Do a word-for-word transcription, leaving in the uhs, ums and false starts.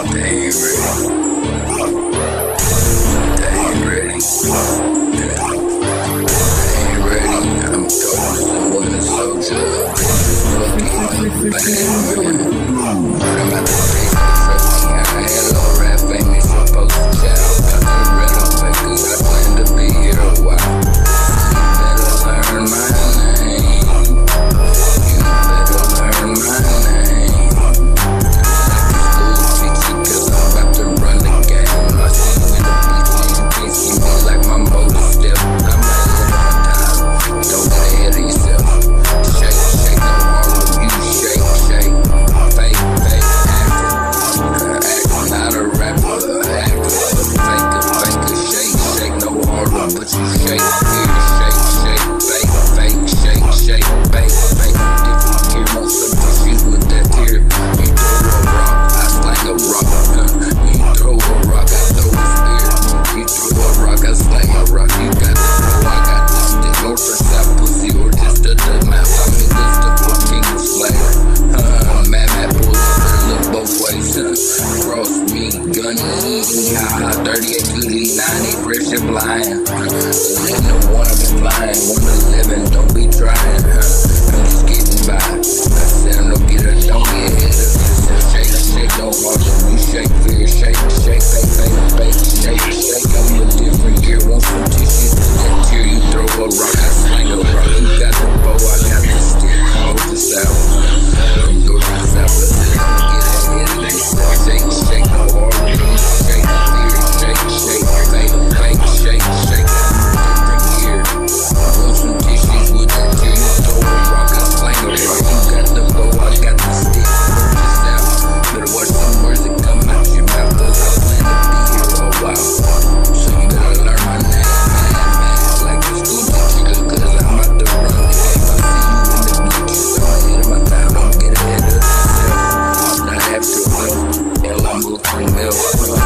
They ain't ready. They ain't ready. They ain't ready. I'm talking to one soldier. Fucking bang. But I'm about to face the fucking I had low rap famous supposed to child. Got the red on fakers. I plan to be here a while. You better learn my name. You better learn my name. Like the school teacher, cause I'm about to run the game. I see you in the beach, you can't see me like my motor step. I'm ahead of my time. Don't get ahead of yourself. Shake, shake, no harm. You shake, shake. Fake, fake, actor. Actor, not a rapper. Actor, faker, faker. Shake, shake, no harm. But you shake here. Shake, shake, fake, fake. Shake, shake, fake, fake. Different gear, most of the shit with that tear. You throw a rock, I slang a rock. You throw a rock, I throw a spear. You throw a rock, I slang a rock. You got the flow, I got the stick. North or south pussy, or just a dead mouth. I'm in this the book, king of slayer. Uh, mad, mad, pull up and look both ways. Uh, cross me, gun eating high. thirty-eight, goody, ninety, pressure blind. eleven to one, I've been flying. one to eleven, don't be trying. Uh, I'm just getting by. I said I'm no get her, don't get ahead of yourself. Shake, shake, no harder. You shake, fear, shake, shake, fake, fake, fake, shake, shake. I'm a different gear, want some tissue. That tear, you throw a rock, I slang a rock. You got the bow, I got the stick. Hold the south. Don't go to the south, but then I'm get ahead of yourself. Shake, shake, no harder. You shake, fear, shake, shake, fake, fake, shake, shake. Different gear. Want some tissues with that tear, you throw a rock, I slang a rock. You got the bow, I got the stick. Hold the south. Better watch some words that come out your mouth, cause I plan to be here a while. So you gotta learn my name, man, man. Like the school teacher, cause I'm about to run the game. I see you in the bleachers, I'm ahead of my time, don't get ahead of yourself. I'm not after a mill, hell, I'm looking mill.